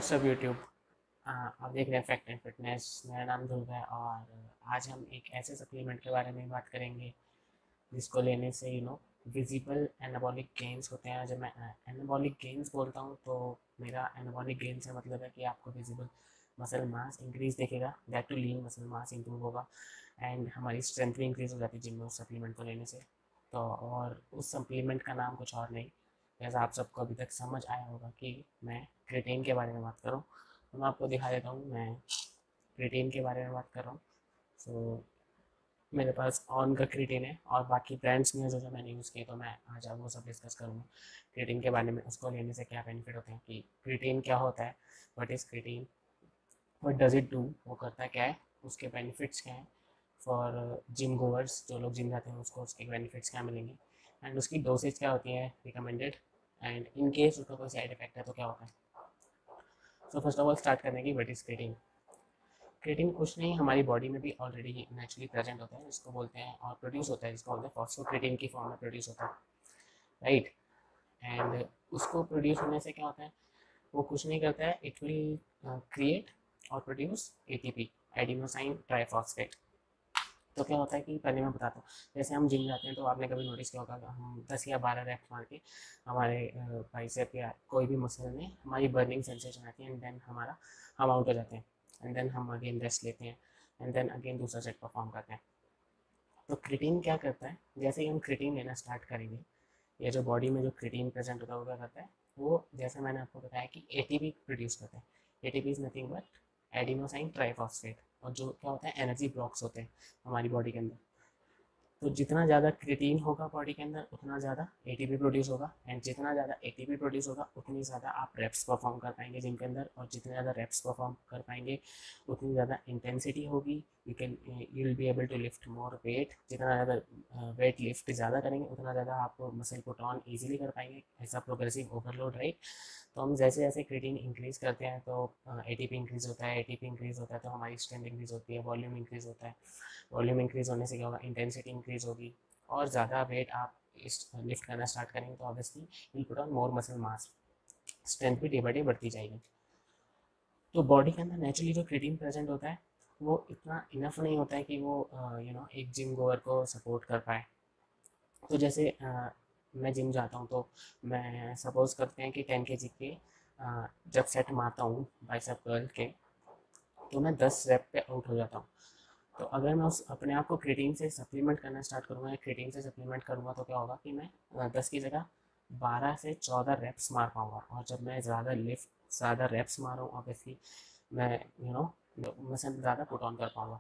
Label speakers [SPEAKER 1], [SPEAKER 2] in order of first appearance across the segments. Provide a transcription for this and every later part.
[SPEAKER 1] WhatsApp YouTube. आप देख रहे हैं फैक्ट एंड फिटनेस। मेरा नाम ध्रुव है और आज हम एक ऐसे सप्लीमेंट के बारे में बात करेंगे जिसको लेने से विजिबल एनाबॉलिक गेन्स होते हैं। जब मैं एनाबॉलिक गेन्स बोलता हूँ तो मेरा एनाबॉलिक गेन से मतलब है कि आपको विजिबल मसल मास इंक्रीज दिखेगा, that too lean muscle mass improve होगा एंड हमारी स्ट्रेंथ भी इंक्रीज हो जाती है जिम में उस सप्लीमेंट को लेने से। तो और उस सप्लीमेंट का नाम कुछ और नहीं, जैसा आप सबको अभी तक समझ आया होगा कि मैं क्रिएटिन के बारे में बात कर रहा हूँ। तो मैं आपको दिखा देता हूँ, मैं क्रिएटिन के बारे में बात कर रहा हूँ। सो मेरे पास ऑन का क्रिएटिन है और बाकी ब्रांड्स में जो जो मैंने यूज़ किए, तो मैं आज आप वो सब डिस्कस करूँगा क्रिएटिन के बारे में, उसको लेने से क्या बेनिफिट होते हैं, कि क्रिएटिन क्या होता है, what is creatine, what does it do, वो करता क्या है, उसके बेनिफिट्स क्या हैं फॉर जिम गोवर्स, जो लोग जिम जाते हैं उसको उसके बेनिफिट्स क्या मिलेंगे एंड उसकी डोसेज क्या होती है रिकमेंडेड, एंड इन केस उसका कोई साइड इफेक्ट है तो क्या होता है। So first of all start करने की, व्हाट इज क्रिएटिन। क्रिएटिन कुछ नहीं, हमारी बॉडी में भी ऑलरेडी नेचुरली प्रेजेंट होता है, जिसको बोलते हैं और प्रोड्यूस होता है, जिसको बोलते हैं फॉस्फोक्रिएटिन की फॉर्म में प्रोड्यूस होता है, राइट। एंड उसको प्रोड्यूस होने से क्या होता है, वो कुछ नहीं करता है, इट विल क्रिएट और प्रोड्यूस एटीपी, एडिनोसाइन ट्राइफॉस्फेट। तो क्या होता है कि पहले मैं बताता हूँ, जैसे हम जिम जाते हैं तो आपने कभी नोटिस किया होगा, हम 10 या 12 रैप्स मार के हमारे बाइसेप या कोई भी मसल में हमारी बर्निंग सेंसेशन आती है एंड देन हम आउट हो जाते हैं एंड देन हम अगेन रेस्ट लेते हैं एंड देन अगेन दूसरा सेट परफॉर्म करते हैं। तो क्रिएटिन क्या करता है, जैसे ही हम क्रिएटिन लेना स्टार्ट करेंगे, या जो बॉडी में जो क्रिएटिन प्रेजेंट होता है वो क्या करता है, वो जैसे मैंने आपको बताया कि एटीपी प्रोड्यूस करता है। ATP is nothing but adenosine triphosphate, और जो क्या होता है, एनर्जी ब्लॉक्स होते हैं हमारी बॉडी के अंदर। तो जितना ज़्यादा क्रिएटिन होगा बॉडी के अंदर उतना ज़्यादा एटीपी प्रोड्यूस होगा, एंड जितना ज़्यादा एटीपी प्रोड्यूस होगा उतनी ज़्यादा आप रेप्स परफॉर्म कर पाएंगे जिम के अंदर, और जितने ज़्यादा रेप्स परफॉर्म कर पाएंगे उतनी ज़्यादा इंटेंसिटी होगी, you will be able to lift more weight. जितना ज़्यादा वेट लिफ्ट ज़्यादा करेंगे उतना ज़्यादा आप मसल पुट ऑन ईजिली कर पाएंगे, ऐसा प्रोग्रेसिव ओवरलोड, राइट। तो हम जैसे जैसे क्रिएटिन इंक्रीज़ करते हैं तो एटीपी इंक्रीज़ होता है, एटीपी इंक्रीज़ होता है तो हमारी स्ट्रेंथ इंक्रीज़ होती है, वॉल्यूम इंक्रीज़ होता है, वॉल्यूम इंक्रीज़ होने से क्या होगा, इंटेंसिटी इंक्रीज़ होगी, और ज़्यादा वेट आप इस लिफ्ट करना स्टार्ट करेंगे तो obviously will put on more muscle mass, strength भी डे बाई डे बढ़ती जाएगी। तो बॉडी के अंदर नेचुरली जो क्रिएटिन प्रेजेंट होता है वो इतना इनफ नहीं होता है कि वो एक जिम गोअर को सपोर्ट कर पाए। तो जैसे मैं जिम जाता हूँ तो मैं सपोज करते हैं कि 10 kg के जब सेट मारता हूँ बाइसेप कर्ल के, तो मैं 10 रेप पे आउट हो जाता हूँ। तो अगर मैं उस अपने आप को क्रिएटिन से सप्लीमेंट करना स्टार्ट करूँगा या क्रिएटिन से सप्लीमेंट करूँगा तो क्या होगा कि मैं 10 की जगह 12 से 14 रेप्स मार पाऊँगा, और जब मैं ज़्यादा रेप्स मारूँ ऑब्वियसली मैं मसल ज़्यादा पुट ऑन कर पाऊँगा।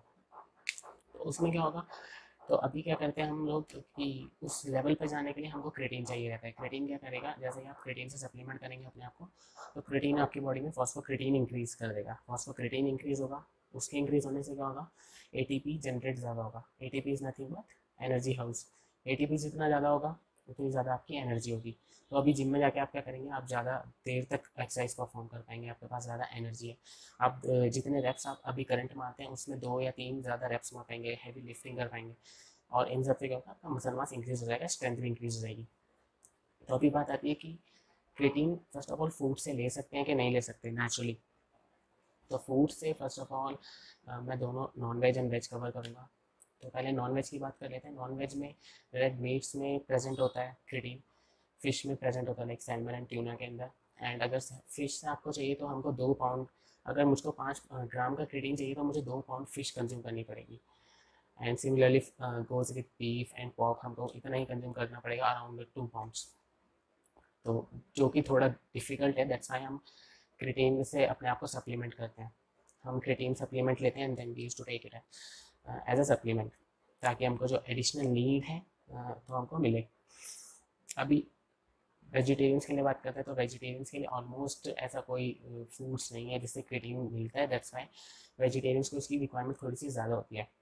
[SPEAKER 1] तो उसमें क्या होगा, तो अभी क्या करते हैं हम लोग कि उस लेवल पे जाने के लिए हमको क्रिएटिन चाहिए रहता है। क्रिएटिन क्या करेगा, जैसे कि आप क्रिएटिन से सप्लीमेंट करेंगे अपने आप को, तो क्रिएटिन आपकी बॉडी में फॉस्फोक्रिएटिन इंक्रीज कर देगा, फॉस्फोक्रिएटिन इंक्रीज होगा, उसके इंक्रीज होने से क्या होगा, एटीपी जनरेट ज़्यादा होगा। ATP is nothing but energy house. ATP जितना ज़्यादा होगा उतनी ज़्यादा आपकी एनर्जी होगी। तो अभी जिम में जाके आप क्या करेंगे, आप ज़्यादा देर तक एक्सरसाइज परफॉर्म कर पाएंगे, आपके पास ज़्यादा एनर्जी है। आप जितने रेप्स आप अभी करंट मारते हैं उसमें 2 या 3 ज़्यादा रेप्स मार पाएंगे, हैवी लिफ्टिंग कर पाएंगे, और इन सबसे क्या होगा, आपका मसल मास इंक्रीज हो जाएगा, स्ट्रेंथ भी इंक्रीज हो जाएगी। तो अभी बात आती है कि creatine first of all food से ले सकते हैं कि नहीं ले सकते नेचुरली। तो फूड से फर्स्ट ऑफ ऑल मैं दोनों non veg and veg cover करूँगा। तो पहले नॉन वेज की बात कर लेते हैं। नॉन वेज में रेड मीट्स में प्रेजेंट होता है क्रिएटिन, फिश में प्रेजेंट होता है लाइक सैल्मन एंड ट्यूना के अंदर। एंड अगर फिश से आपको चाहिए तो हमको 2 पाउंड, अगर मुझको 5 ग्राम का क्रिएटिन चाहिए तो मुझे 2 पाउंड फिश कंज्यूम करनी पड़ेगी। And similarly goes with beef and pork, हमको इतना ही कंज्यूम करना पड़ेगा, अराउंड 2 पाउंड्स। तो जो कि थोड़ा डिफिकल्ट है, दैट्स वाई हम क्रिएटिन से अपने आप को सप्लीमेंट करते हैं। हम क्रिएटिन सप्लीमेंट लेते हैं and then we use to take it as a supplement, ताकि हमको जो एडिशनल नीड है तो हमको मिले। अभी वेजिटेरियंस के लिए बात करते हैं तो वेजिटेरियंस के लिए ऑलमोस्ट ऐसा कोई फूड्स नहीं है जिससे क्रिएटिन मिलता है, दैट्स वाई वेजिटेरियंस को उसकी रिक्वायरमेंट थोड़ी सी ज़्यादा होती है।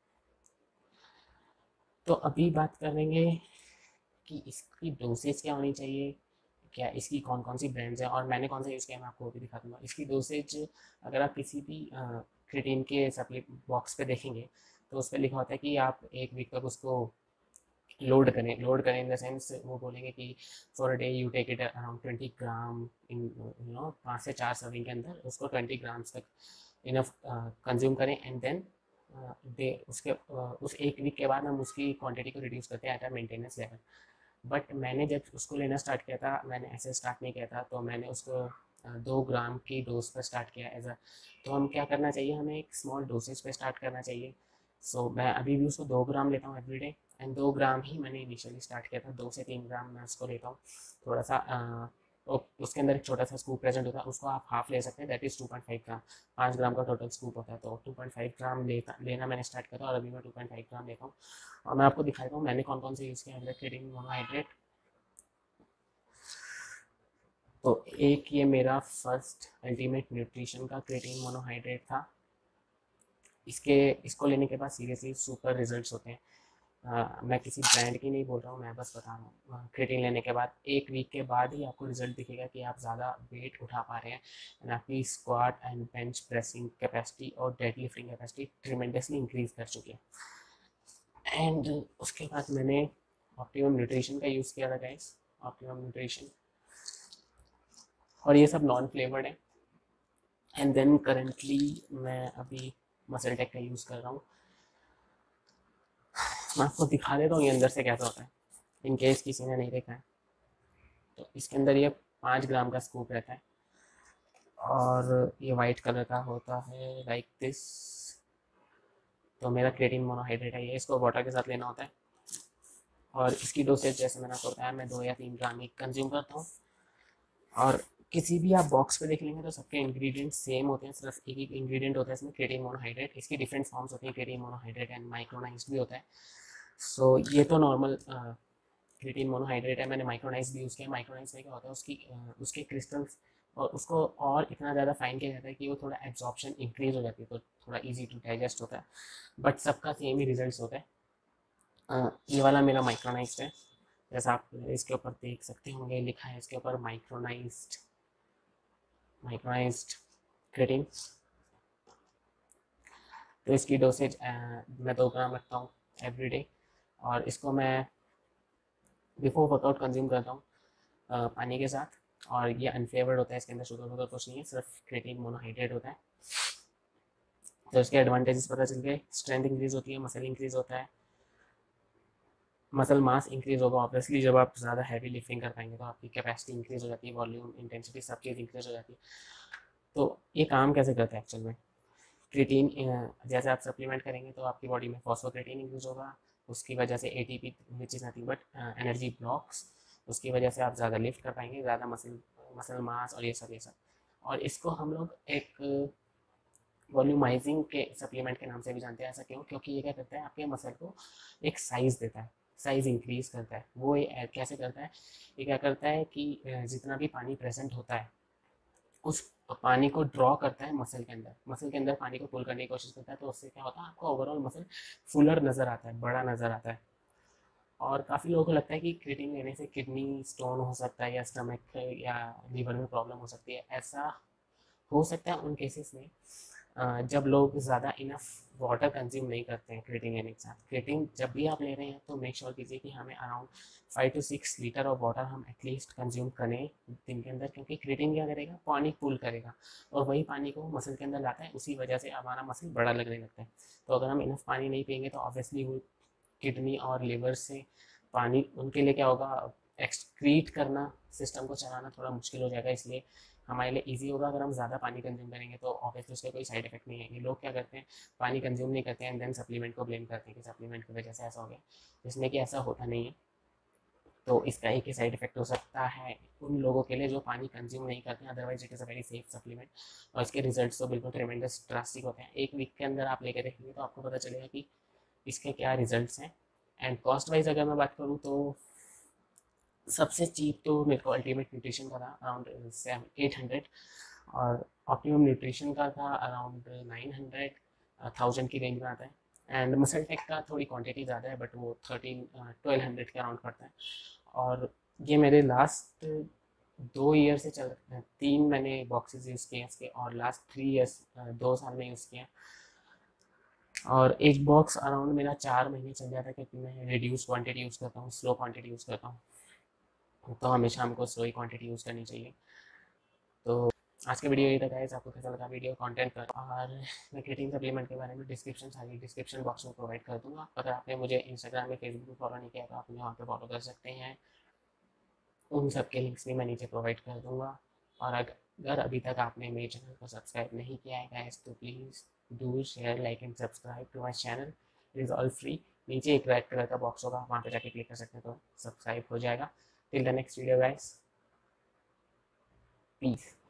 [SPEAKER 1] तो अभी बात करेंगे कि इसकी डोसेज क्या होनी चाहिए, क्या इसकी कौन कौन सी ब्रांड्स हैं और मैंने कौन सा यूज़ किया, मैं आपको वो भी दिखा दूँगा। इसकी डोसेज अगर आप किसी भी क्रिएटिन के सप्ली बॉक्स पे देखेंगे तो उस पर लिखा होता है कि आप 1 वीक तक उसको लोड करें इन द सेंस वो बोलेंगे कि for a day you take it around 20 gram in 5 से 4 सर्विंग के अंदर उसको 20 ग्राम्स तक इनफ कंज्यूम करें, एंड देन दे उसके उस एक वीक के बाद हम उसकी क्वांटिटी को रिड्यूस करते हैं at a maintenance level. But मैंने जब उसको लेना स्टार्ट किया था, मैंने ऐसे स्टार्ट नहीं किया था, तो मैंने उसको 2 ग्राम की डोज पर स्टार्ट किया एज अ। तो हम क्या करना चाहिए, हमें एक स्मॉल डोसेज पे स्टार्ट करना चाहिए। सो मैं अभी भी उसको 2 ग्राम लेता हूँ एवरी डे, एंड 2 ग्राम ही मैंने इनिशियली स्टार्ट किया था, 2 से 3 ग्राम मैं उसको लेता हूँ। थोड़ा सा उसके अंदर एक छोटा सा स्कूप प्रेजेंट होता है, उसको आप हाफ ले सकते हैं, दैट इज़ 2.5 ग्राम। 5 ग्राम का टोटल स्कूप होता है, तो 2.5 ग्राम लेना मैंने स्टार्ट किया था, और अभी मैं 2.5 ग्राम लेता हूँ। और मैं आपको दिखाता हूँ मैंने कौन कौन से यूज़ किया है क्रेटिन मोनोहाइड्रेट। तो एक ये मेरा फर्स्ट अल्टीमेट न्यूट्रिशन का क्रेटिन मोनोहाइड्रेट था। इसको लेने के बाद सीरियसली सुपर रिजल्ट्स होते हैं। मैं किसी ब्रांड की नहीं बोल रहा हूँ, मैं बस बता रहा हूँ। क्रेटिन लेने के बाद 1 वीक के बाद ही आपको रिजल्ट दिखेगा कि आप ज़्यादा वेट उठा पा रहे हैं, एंड आपकी squat and bench pressing capacity और dead lifting capacity tremendously increase कर चुकी है। एंड उसके बाद मैंने ऑप्टिमम न्यूट्रिशन का यूज़ किया था गाइस, ऑप्टिमम न्यूट्रिशन, और ये सब नॉन फ्लेवर्ड है। एंड देन करेंटली मैं अभी मसल टेक का यूज़ कर रहा हूँ। मैं आपको दिखा देता हूँ ये अंदर से कैसा होता है, इन केस किसी ने नहीं देखा है। तो इसके अंदर ये 5 ग्राम का स्कूप रहता है, और ये वाइट कलर का होता है लाइक दिस। तो मेरा क्रेटिन मोनोहाइड्रेट है ये, इसको वाटर के साथ लेना होता है, और इसकी डोसेज जैसे मैंने आपको बताया, मैं 2 या 3 ग्राम ही कंज्यूम करता हूँ। और किसी भी आप बॉक्स पे देख लेंगे तो सबके इंग्रेडिएंट सेम होते हैं, सिर्फ एक ही इंग्रेडिएंट होता है इसमें, क्रेटिन मोनोहाइड्रेट। इसकी डिफरेंट फॉर्म्स होती हैं, क्रेटिन मोनोहाइड्रेट एंड माइक्रोनाइज्ड भी होता है। सो ये तो नॉर्मल क्रेटिन मोनोहाइड्रेट है, मैंने माइक्रोनाइज भी यूज़ किया। माइक्रोनाइज में क्या होता है, उसके क्रिस्टल्स, और उसको और इतना ज़्यादा फाइन किया जाता है कि वो थोड़ा एब्जॉर्प्शन इंक्रीज हो जाती है, तो थोड़ा इजी टू डाइजेस्ट होता है। बट सबका सेम ही रिजल्ट होता है। ये वाला मेरा माइक्रोनाइज्ड है, जैसा आप इसके ऊपर देख सकते होंगे, लिखा है इसके ऊपर माइक्रोनाइज्ड क्रेटिन। तो इसकी डोसेज मैं 2 ग्राम रखता हूँ एवरी डे, और इसको मैं बिफोर वर्कआउट कंज्यूम करता हूँ पानी के साथ। और ये अनफ्लेवर्ड होता है, इसके अंदर शुगर वगैरह कुछ नहीं है, सिर्फ क्रेटिन मोनोहाइड्रेट होता है। तो इसके एडवांटेजेस पता चल गए, स्ट्रेंथ इंक्रीज होती है, मसल इंक्रीज होता है, मसल मास इंक्रीज होगा ऑब्वियसली, जब आप ज़्यादा हैवी लिफ्टिंग कर पाएंगे तो आपकी कैपेसिटी इंक्रीज हो जाती है, वॉल्यूम इंटेंसिटी सब चीज़ इंक्रीज हो जाती है। तो ये काम कैसे करता है एक्चुअल में, क्रेटिन जैसे आप सप्लीमेंट करेंगे तो आपकी बॉडी में फॉस्फोक्रेटिन इंक्रीज होगा, उसकी वजह से ATP which is nothing but energy blocks, उसकी वजह से आप ज़्यादा लिफ्ट कर पाएंगे, ज़्यादा मसल मास और ये सब। और इसको हम लोग एक वॉल्यूमाइजिंग के सप्लीमेंट के नाम से भी जानते हैं। ऐसा क्यों, क्योंकि ये क्या करता है, आपके मसल को एक साइज़ देता है, साइज़ इंक्रीज करता है। वो ये कैसे करता है, ये क्या करता है कि जितना भी पानी प्रेजेंट होता है उस पानी को ड्रॉ करता है मसल के अंदर पानी को पुल करने की कोशिश करता है। तो उससे क्या होता है, आपको ओवरऑल मसल फुलर नज़र आता है, बड़ा नज़र आता है। और काफ़ी लोगों को लगता है कि क्रिएटिन लेने से किडनी स्टोन हो सकता है, या स्टमक या लीवर में प्रॉब्लम हो सकती है। ऐसा हो सकता है उन केसेस में जब लोग ज़्यादा इनफ वाटर कंज्यूम नहीं करते हैं क्रिएटिन लेने के साथ। क्रिएटिन जब भी आप ले रहे हैं तो मेक श्योर कीजिए कि हमें around 5 to 6 litre of water हम एटलीस्ट कंज्यूम करें दिन के अंदर, क्योंकि क्रिएटिन क्या करेगा, पानी पुल करेगा, और वही पानी को मसल के अंदर लाता है, उसी वजह से हमारा मसल बड़ा लगने लगता है। तो अगर हम इनफ पानी नहीं पियेंगे तो ऑब्वियसली वो किडनी और लिवर से पानी, उनके लिए क्या होगा, एक्सक्रीट करना, सिस्टम को चलाना थोड़ा मुश्किल हो जाएगा। इसलिए हमारे लिए इजी होगा अगर हम ज़्यादा पानी कंज्यूम करेंगे, तो ऑब्वियसली उसका कोई साइड इफेक्ट नहीं है। ये लोग क्या करते हैं, पानी कंज्यूम नहीं करते हैं एंड देन सप्लीमेंट को ब्लेम करते हैं कि सप्लीमेंट की वजह से ऐसा हो गया, जिसमें कि ऐसा होता नहीं है। तो इसका एक ही साइड इफेक्ट हो सकता है उन लोगों के लिए जो पानी कंज्यूम नहीं करते हैं, otherwise it is a very safe supplement, और इसके रिजल्ट्स तो बिल्कुल ट्रेमेंडस ड्रास्टिक होते हैं। 1 वीक के अंदर आप लेके देखेंगे तो आपको पता चलेगा कि इसके क्या रिजल्ट्स हैं। एंड कॉस्ट वाइज अगर मैं बात करूँ तो सबसे चीप तो मेरे को अल्टीमेट न्यूट्रिशन का था, अराउंड 800, और ऑप्टिमम न्यूट्रिशन का था अराउंड 900, 1000 की रेंज में आता है। एंड मसल टेक का थोड़ी क्वांटिटी ज़्यादा है, बट वो 1200 के अराउंड पड़ता है। और ये मेरे लास्ट 2 ईयर से चल रहे हैं, 3 मैंने बॉक्सेस यूज़ किए हैं इसके, और लास्ट 3 ईयर्स 2 साल में यूज़ किए हैं। और एक बॉक्स अराउंड मेरा 4 महीने चल जाता है, क्योंकि मैं रिड्यूस क्वांटिटी यूज़ करता हूँ, स्लो क्वांटिटी यूज़ करता हूँ, तो हमेशा हमको स्लो ही क्वांटिटी यूज़ करनी चाहिए। तो आज का वीडियो ये था गाइस, आपको कैसा लगा वीडियो कंटेंट कर, और मैं क्रिएटिन सप्लीमेंट के बारे में सारी डिस्क्रिप्शन बॉक्स में प्रोवाइड कर दूंगा। अगर आपने मुझे इंस्टाग्राम में फेसबुक में फॉलो नहीं किया तो आप मुझे वहाँ पे फॉलो कर सकते हैं, उन सब के लिंक्स भी मैं नीचे प्रोवाइड कर दूंगा। और अगर अभी तक आपने मेरे चैनल को सब्सक्राइब नहीं किया है गाइस, तो please do share, like and subscribe to my channel. It is all free. नीचे एक रेड कलर का बॉक्स होगा, वहाँ पे जाके क्लिक कर सकते हैं तो सब्सक्राइब हो जाएगा। Till the next video guys, piece.